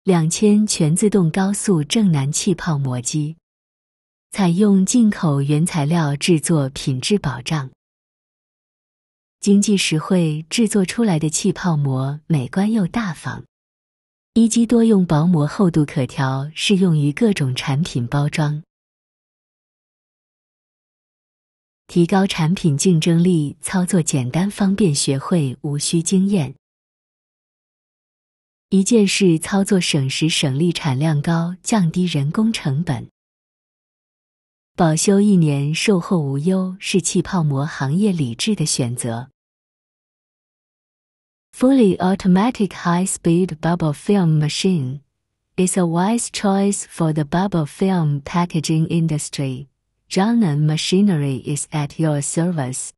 2000全自动高速正南气泡膜机，采用进口原材料制作，品质保障，经济实惠，制作出来的气泡膜美观又大方。一机多用薄膜，厚度可调，适用于各种产品包装。提高产品竞争力，操作简单方便，学会无需经验。一件事操作省时省力，产量高，降低人工成本。保修1年，售后无忧，是气泡膜行业理智的选择。Fully automatic high-speed bubble film machine is a wise choice for the bubble film packaging industry. Jiangnan Machinery is at your service.